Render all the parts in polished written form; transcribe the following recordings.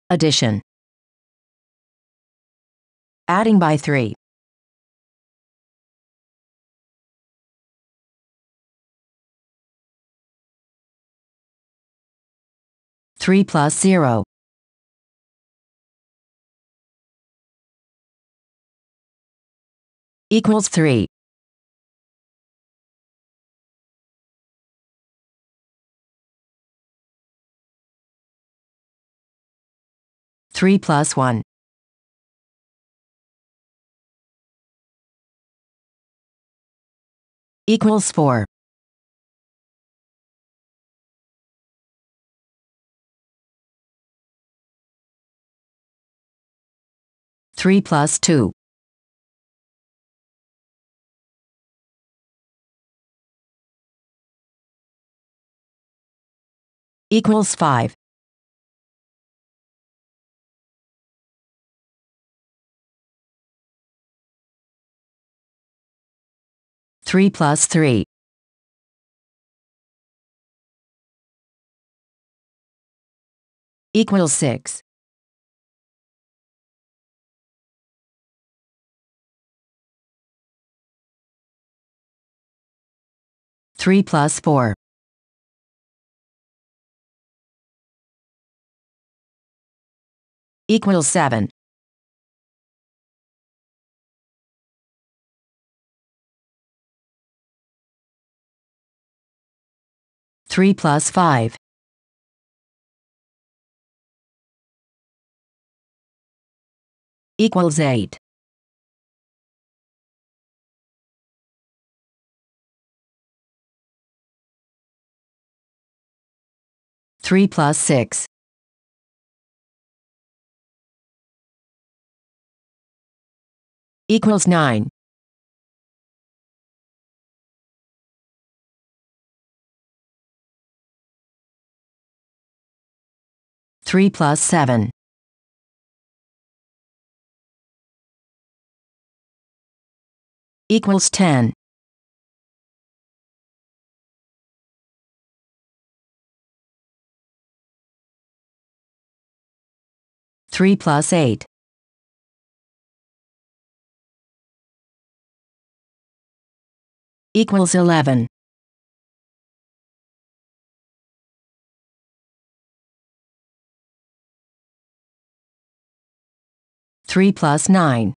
Addition. Adding by 3. Three plus 0. Equals 3. Three plus 1. Equals 4. Three plus 2. Equals 5. Three plus 3. Equals 6. Three plus 4. Equals 7. Three plus 5. Equals 8. Three plus 6. Equals 9. Three plus 7. Equals 10. Three plus 8. Equals 11. Three plus 9.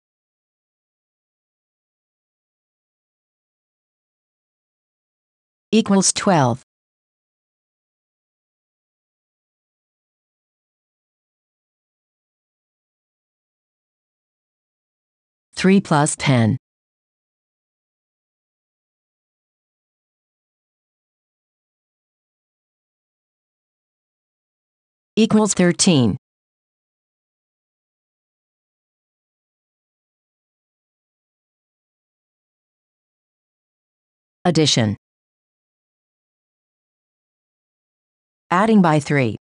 Equals 12. Three plus 10. Equals 13. Addition. Adding by 3.